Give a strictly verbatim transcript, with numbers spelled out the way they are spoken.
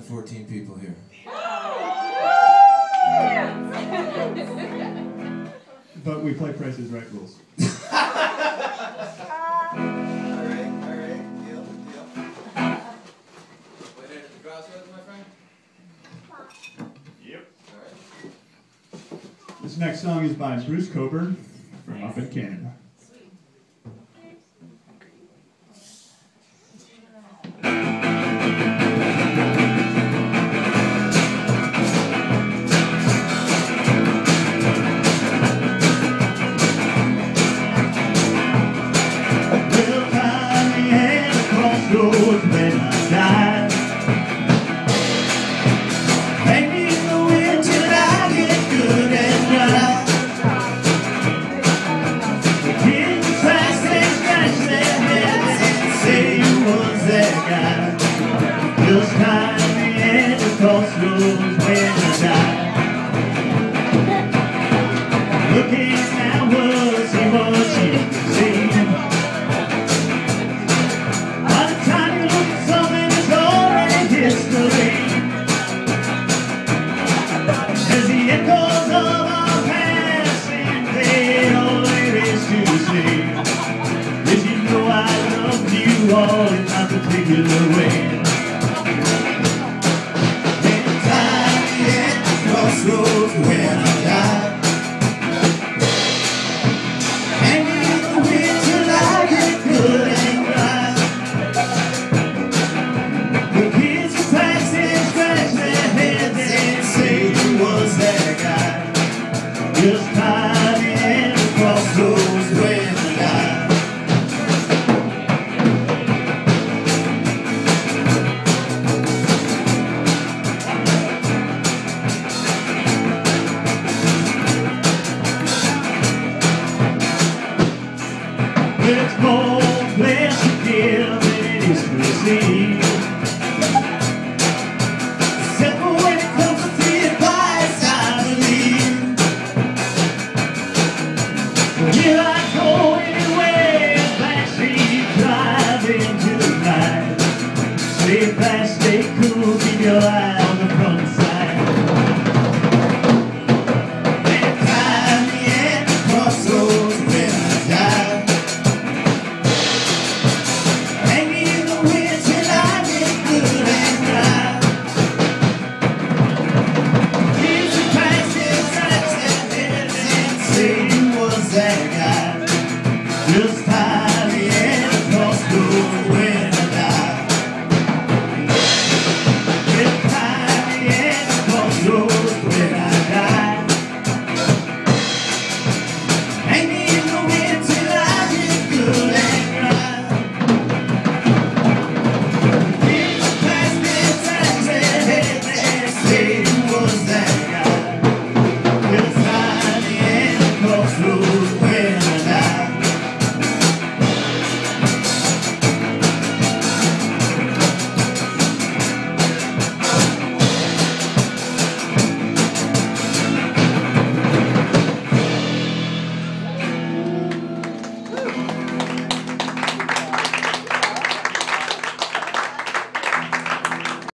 than fourteen people here. But we play Price is Right rules. Alright, alright, deal, deal. Wait here at the Crossroads, my friend? Yep. Alright. This next song is by Bruce Cockburn from up in Canada. Crossroads when I die. Hang me in the wind till I get good and dry. The kids fast and scratch their heads and say who was that guy. Just find me at the crossroads when I die. Looking outward, see what you can see. As the echoes of our passing fade, all there is to say is you know I love you all in my particular way. And time at the crossroads when I die. Hang me in the wind till I get good and dry. The kids who pass and scratch their heads and say who was that guy. Just find me at the crossroads when I die. It's more place to give than it is to receive. Except for when it comes to free advice, I believe. Here I go anywhere, backseat driving to the night. Stay fast, stay cool, keep your eye on the front side. And find me at the crossroads when I die. Hang me in the wind till I get good and dry. Kids who pass and scratch their heads and say who was that guy. Just